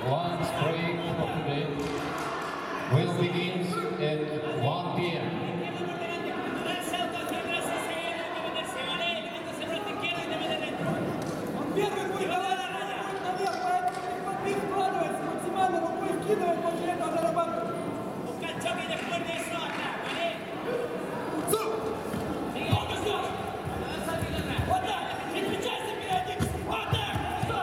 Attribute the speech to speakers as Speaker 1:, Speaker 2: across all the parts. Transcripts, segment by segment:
Speaker 1: lunch break for today will begin at 1 p.m.
Speaker 2: Первый будет наверх, поэтому подбив вкладывается, максимально рукой вкидывает, после этого зарабатывает. Вот так, переключайся периодически, вот так.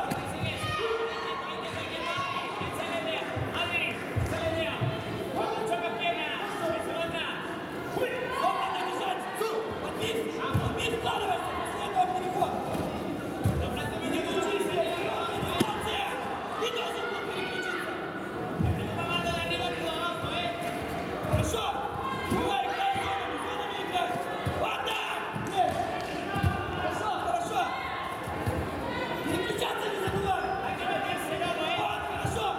Speaker 2: Подбив вкладывается, после этого переход. Хорошо! Бывай, играй зонами играй! Вот так! Хорошо, хорошо! Переключаться не забывай! Вот, хорошо!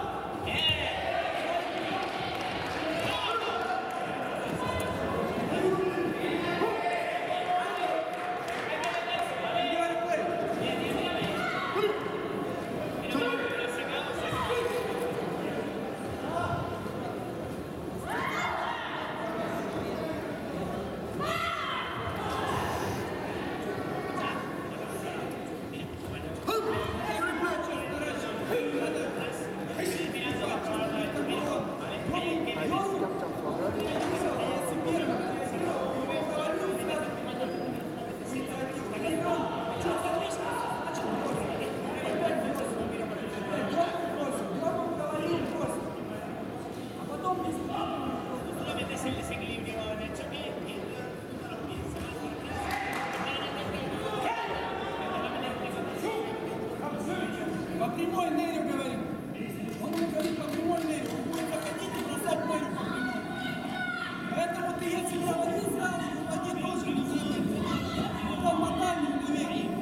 Speaker 2: По прямой нерю говорим. Он не говорит по прямой нерю. Он будет заходить и бросать нерю по прямой. Поэтому ты, если проводил сразу, выводить должен сделать. Потом мотай не уверен.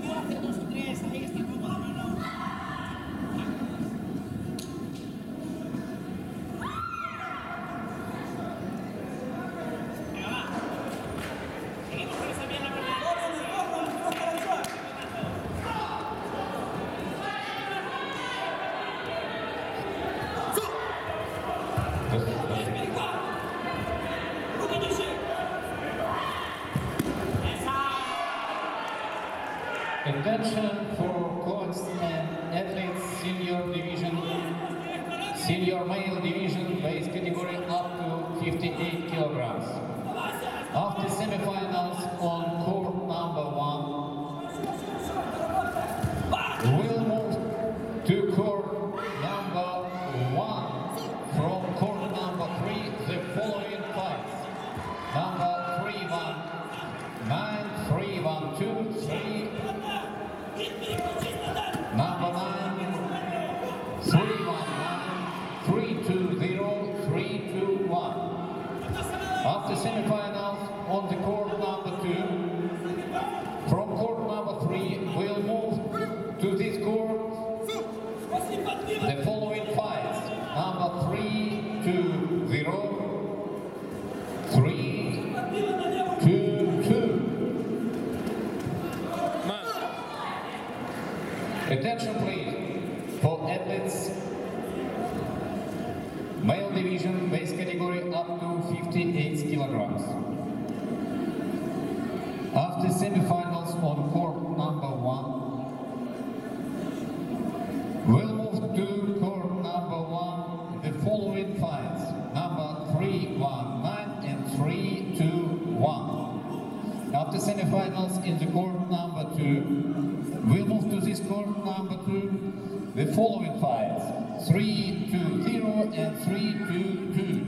Speaker 1: Attention for coaches and athletes senior division, senior male division weight category up to 58 kilograms. After semifinals on court number 1, we'll move to court number 1. From court number 3, the following fights. Number 3-1, 9-3-1-2, 3. Number 9, 3-1-9, 3-2-0, 3-2-1. After semifinals on the court number 2, from court number 3, we'll move to this court the following fights. Number 3-2-0, 3-2-2. Attention please, for athletes, male division, weight category up to 58 kilograms. After semifinals on court number 1, we'll move to court number 1, the following fights, number 3-1-9 and 3-2-1. After semifinals in the court number 2, we'll move to this court number 2, the following fights, 3-2-0 and 3-2-2.